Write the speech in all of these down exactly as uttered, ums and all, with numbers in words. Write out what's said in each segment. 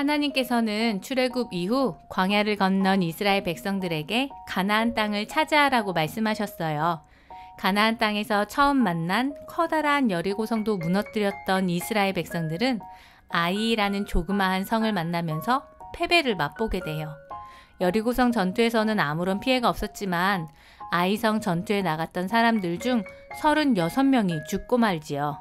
하나님께서는 출애굽 이후 광야를 건넌 이스라엘 백성들에게 가나안 땅을 차지하라고 말씀하셨어요. 가나안 땅에서 처음 만난 커다란 여리고성도 무너뜨렸던 이스라엘 백성들은 아이라는 조그마한 성을 만나면서 패배를 맛보게 돼요. 여리고성 전투에서는 아무런 피해가 없었지만 아이성 전투에 나갔던 사람들 중 서른여섯 명이 죽고 말지요.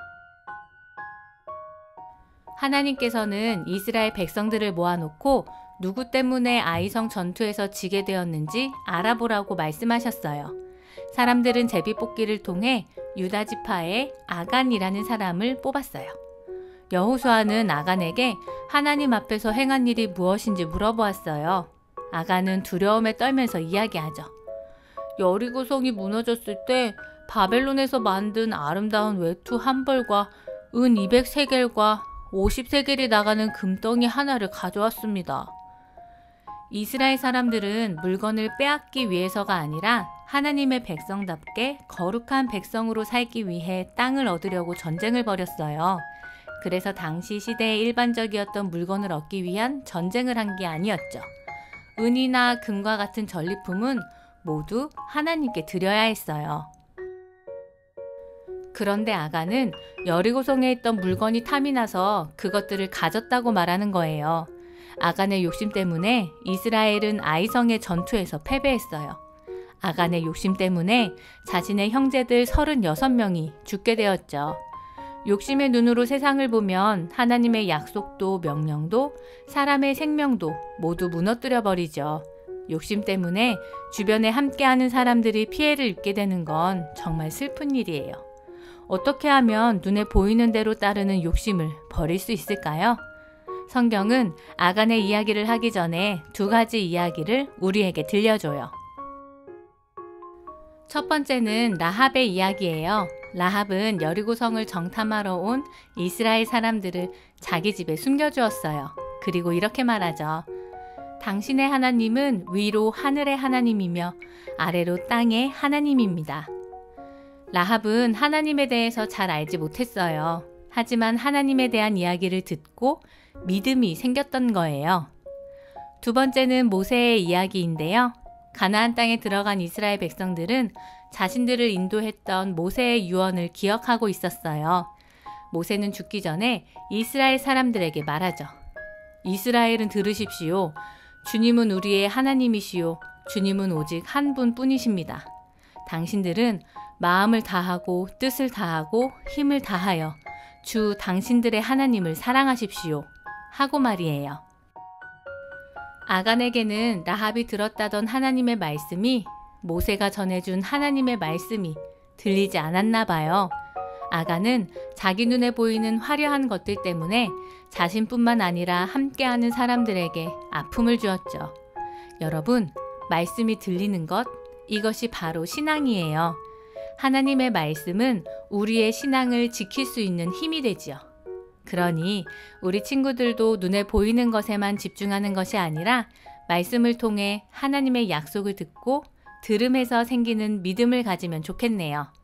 하나님께서는 이스라엘 백성들을 모아놓고 누구 때문에 아이성 전투에서 지게 되었는지 알아보라고 말씀하셨어요. 사람들은 제비뽑기를 통해 유다 지파의 아간이라는 사람을 뽑았어요. 여호수아는 아간에게 하나님 앞에서 행한 일이 무엇인지 물어보았어요. 아간은 두려움에 떨면서 이야기하죠. 여리고성이 무너졌을 때 바벨론에서 만든 아름다운 외투 한 벌과 은 이백 세겔과 오십 세겔이 나가는 금덩이 하나를 가져왔습니다. 이스라엘 사람들은 물건을 빼앗기 위해서가 아니라 하나님의 백성답게 거룩한 백성으로 살기 위해 땅을 얻으려고 전쟁을 벌였어요. 그래서 당시 시대에 일반적이었던 물건을 얻기 위한 전쟁을 한 게 아니었죠. 은이나 금과 같은 전리품은 모두 하나님께 드려야 했어요. 그런데 아간은 여리고성에 있던 물건이 탐이 나서 그것들을 가졌다고 말하는 거예요. 아간의 욕심 때문에 이스라엘은 아이성의 전투에서 패배했어요. 아간의 욕심 때문에 자신의 형제들 서른여섯 명이 죽게 되었죠. 욕심의 눈으로 세상을 보면 하나님의 약속도 명령도 사람의 생명도 모두 무너뜨려 버리죠. 욕심 때문에 주변에 함께하는 사람들이 피해를 입게 되는 건 정말 슬픈 일이에요. 어떻게 하면 눈에 보이는 대로 따르는 욕심을 버릴 수 있을까요? 성경은 아간의 이야기를 하기 전에 두 가지 이야기를 우리에게 들려줘요. 첫 번째는 라합의 이야기예요. 라합은 여리고성을 정탐하러 온 이스라엘 사람들을 자기 집에 숨겨주었어요. 그리고 이렇게 말하죠. 당신의 하나님은 위로 하늘의 하나님이며 아래로 땅의 하나님입니다. 라합은 하나님에 대해서 잘 알지 못했어요. 하지만 하나님에 대한 이야기를 듣고 믿음이 생겼던 거예요. 두 번째는 모세의 이야기인데요. 가나안 땅에 들어간 이스라엘 백성들은 자신들을 인도했던 모세의 유언을 기억하고 있었어요. 모세는 죽기 전에 이스라엘 사람들에게 말하죠. 이스라엘은 들으십시오. 주님은 우리의 하나님이시오. 주님은 오직 한 분뿐이십니다. 당신들은 마음을 다하고 뜻을 다하고 힘을 다하여 주 당신들의 하나님을 사랑하십시오. 하고 말이에요. 아간에게는 라합이 들었다던 하나님의 말씀이 모세가 전해준 하나님의 말씀이 들리지 않았나 봐요. 아간은 자기 눈에 보이는 화려한 것들 때문에 자신뿐만 아니라 함께하는 사람들에게 아픔을 주었죠. 여러분, 말씀이 들리는 것, 이것이 바로 신앙이에요. 하나님의 말씀은 우리의 신앙을 지킬 수 있는 힘이 되지요. 그러니 우리 친구들도 눈에 보이는 것에만 집중하는 것이 아니라 말씀을 통해 하나님의 약속을 듣고 들음에서 생기는 믿음을 가지면 좋겠네요.